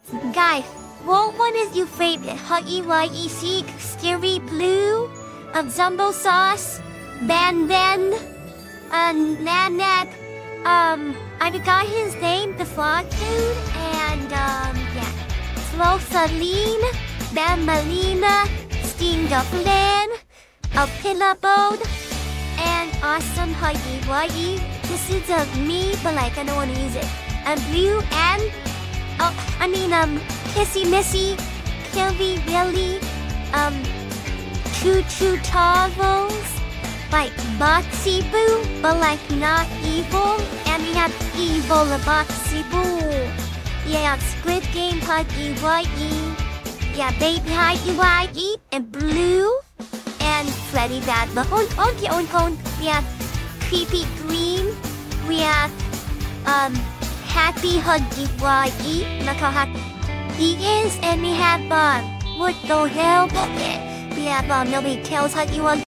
Guys, what one is your favorite? Huggy Wuggy Seek, Scary Blue, Zumbo Sauce, Ben, Nanette, I forgot his name, the frog dude, and, yeah. Slow Celine, Ben Melina, Steam Dufflin, Pillabode, and Awesome Huggy Wuggy. This is of me, but like I don't want to use it. And Blue and, Kissy Missy, Kilby Billy, Choo Travels, like Boxy Boo, but like not evil. And we have evil Boxy Boo. Yeah, Squid Game Huggy Wuggy. Yeah, Baby Huggy Wuggy, and Blue, and Freddy Bad Bone. We have Creepy Green. We have, Happy Huggy Wuggy. Look how happy he is. And we have, what the hell? We have, Nobody Kills Huggy Wuggy.